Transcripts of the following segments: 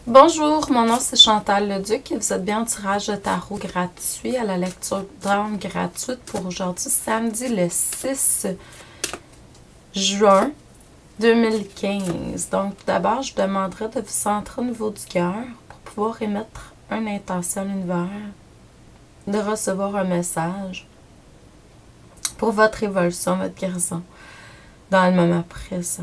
Bonjour, mon nom c'est Chantal Leduc et vous êtes bien en tirage de tarot gratuit à la lecture d'âme gratuite pour aujourd'hui, samedi le 6 juin 2015. Donc, d'abord, je vous demanderai de vous centrer au niveau du cœur pour pouvoir émettre une intention à l'univers, de recevoir un message pour votre évolution, votre guérison dans le moment présent.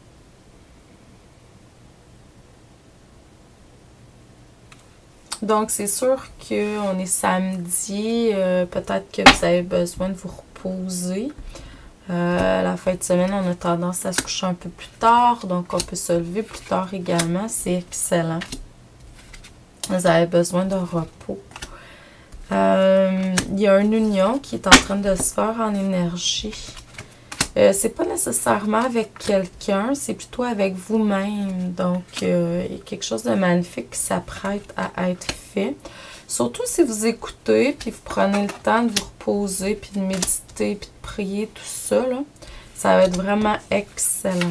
Donc, c'est sûr qu'on est samedi. Peut-être que vous avez besoin de vous reposer. La fin de semaine, on a tendance à se coucher un peu plus tard. Donc, on peut se lever plus tard également. C'est excellent. Vous avez besoin de repos. Il y a une union qui est en train de se faire en énergie. C'est pas nécessairement avec quelqu'un, c'est plutôt avec vous-même. Donc, il y a quelque chose de magnifique qui s'apprête à être fait. Surtout si vous écoutez, puis vous prenez le temps de vous reposer, puis de méditer, puis de prier, tout ça, là, ça va être vraiment excellent.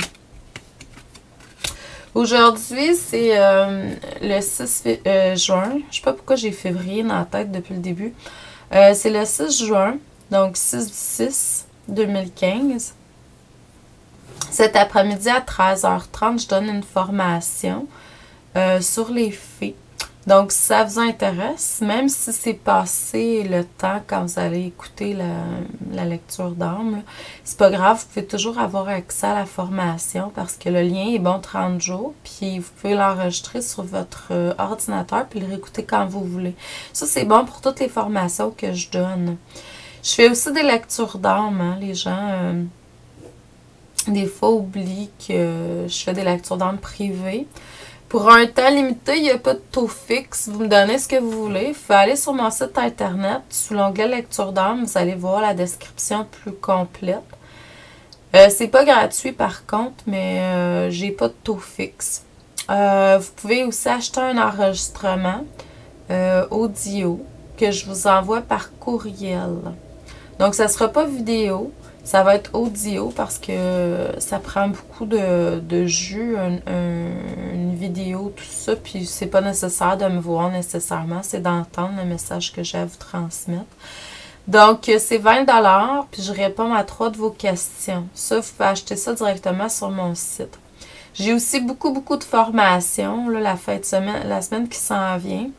Aujourd'hui, c'est le 6 juin. Je sais pas pourquoi j'ai février dans la tête depuis le début. C'est le 6 juin, donc 6/6/2015. Cet après-midi à 13h30, je donne une formation sur les fées. Donc, si ça vous intéresse, même si c'est passé le temps quand vous allez écouter la lecture d'âme, c'est pas grave, vous pouvez toujours avoir accès à la formation parce que le lien est bon 30 jours, puis vous pouvez l'enregistrer sur votre ordinateur puis le réécouter quand vous voulez. Ça, c'est bon pour toutes les formations que je donne. Je fais aussi des lectures d'âme, hein, les gens... des fois, oublient que je fais des lectures d'âme privées. Pour un temps limité, il n'y a pas de taux fixe. Vous me donnez ce que vous voulez. Vous pouvez aller sur mon site internet. Sous l'onglet lecture d'âme, vous allez voir la description plus complète. C'est pas gratuit par contre, mais j'ai pas de taux fixe. Vous pouvez aussi acheter un enregistrement audio que je vous envoie par courriel. Donc, ça ne sera pas vidéo. Ça va être audio parce que ça prend beaucoup de jus, une vidéo, tout ça. Puis c'est pas nécessaire de me voir nécessairement, c'est d'entendre le message que j'ai à vous transmettre. Donc c'est 20$, puis je réponds à 3 de vos questions. Ça, vous pouvez acheter ça directement sur mon site. J'ai aussi beaucoup de formations, là, la semaine qui s'en vient.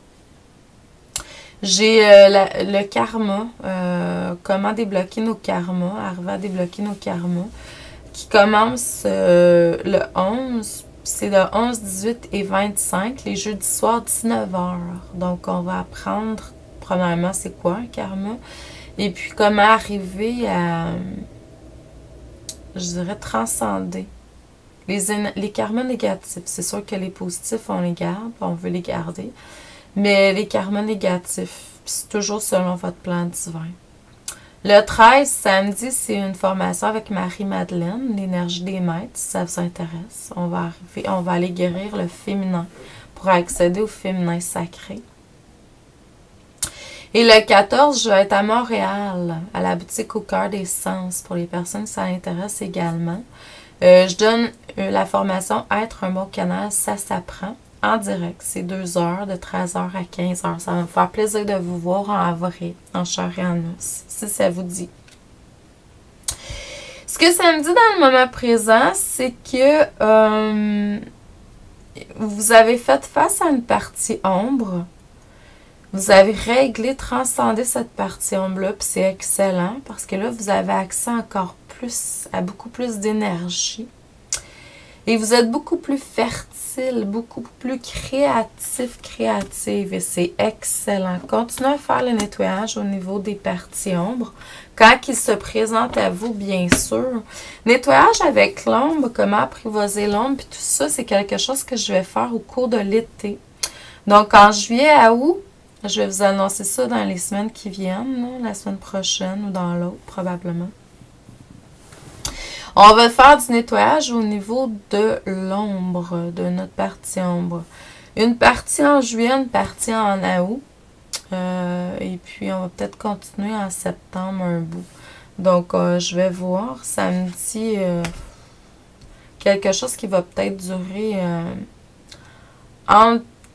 J'ai le karma, comment débloquer nos karmas, arriver à débloquer nos karmas, qui commence le 11, c'est le 11, 18 et 25, les jeudis soirs, 19h. Donc, on va apprendre, premièrement, c'est quoi un karma, et puis comment arriver à, je dirais, transcender les karmas négatifs. C'est sûr que les positifs, on les garde, on veut les garder. Mais les karmas négatifs, c'est toujours selon votre plan divin. Le 13, samedi, c'est une formation avec Marie-Madeleine, l'énergie des maîtres, si ça vous intéresse. On va aller guérir le féminin pour accéder au féminin sacré. Et le 14, je vais être à Montréal, à la boutique Au Cœur des Sens, pour les personnes qui ça intéresse également. Je donne la formation Être un bon canal, ça s'apprend. En direct, c'est 2 heures, de 13h à 15h. Ça va me faire plaisir de vous voir en vrai, en chair et en os, si ça vous dit. Ce que ça me dit dans le moment présent, c'est que vous avez fait face à une partie ombre. Vous avez réglé, transcendé cette partie ombre-là, puis c'est excellent, parce que là, vous avez accès encore plus, à beaucoup plus d'énergie. Et vous êtes beaucoup plus fertile, beaucoup plus créative, et c'est excellent. Continuez à faire le nettoyage au niveau des parties ombres. Quand il se présente à vous, bien sûr. Nettoyage avec l'ombre, comment apprivoiser l'ombre, puis tout ça, c'est quelque chose que je vais faire au cours de l'été. Donc, en juillet à août, je vais vous annoncer ça dans les semaines qui viennent, là, la semaine prochaine ou dans l'autre, probablement. On va faire du nettoyage au niveau de l'ombre, de notre partie ombre. Une partie en juillet, une partie en août. Et puis, on va peut-être continuer en septembre un bout. Donc, je vais voir. Ça me dit quelque chose qui va peut-être durer entre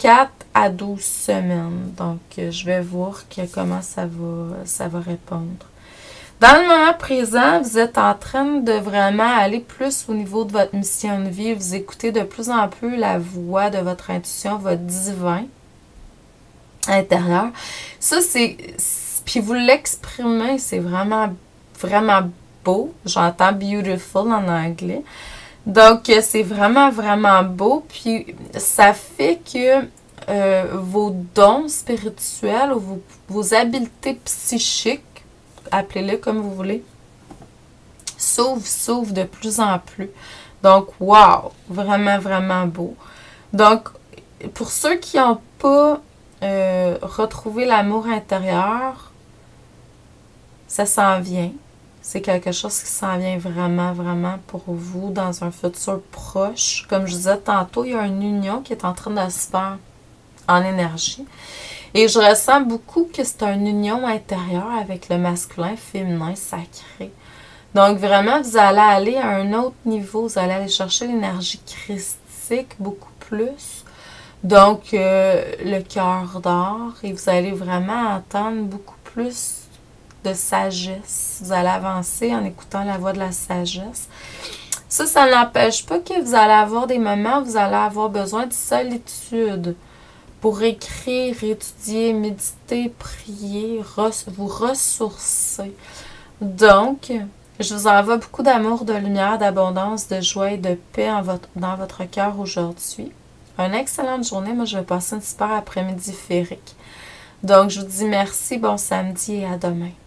4 à 12 semaines. Donc, je vais voir comment ça va répondre. Dans le moment présent, vous êtes en train de vraiment aller plus au niveau de votre mission de vie. Vous écoutez de plus en plus la voix de votre intuition, votre divin intérieur. Ça, puis vous l'exprimez, c'est vraiment, vraiment beau. J'entends beautiful en anglais. Donc, c'est vraiment, vraiment beau. Puis, ça fait que vos dons spirituels ou vos habiletés psychiques, appelez-le comme vous voulez, s'ouvrent de plus en plus. Donc, wow! Vraiment, vraiment beau. Donc, pour ceux qui n'ont pas retrouvé l'amour intérieur, ça s'en vient. C'est quelque chose qui s'en vient vraiment, vraiment pour vous dans un futur proche. Comme je disais tantôt, il y a une union qui est en train de se faire en énergie. Et je ressens beaucoup que c'est une union intérieure avec le masculin, féminin, sacré. Donc vraiment, vous allez aller à un autre niveau. Vous allez aller chercher l'énergie christique beaucoup plus. Donc, le cœur d'or. Et vous allez vraiment entendre beaucoup plus de sagesse. Vous allez avancer en écoutant la voix de la sagesse. Ça n'empêche pas que vous allez avoir des moments où vous allez avoir besoin de solitude pour écrire, étudier, méditer, prier, vous ressourcer. Donc, je vous envoie beaucoup d'amour, de lumière, d'abondance, de joie et de paix dans votre cœur aujourd'hui. Une excellente journée. Moi, je vais passer une super après-midi féerique. Donc, je vous dis merci, bon samedi et à demain.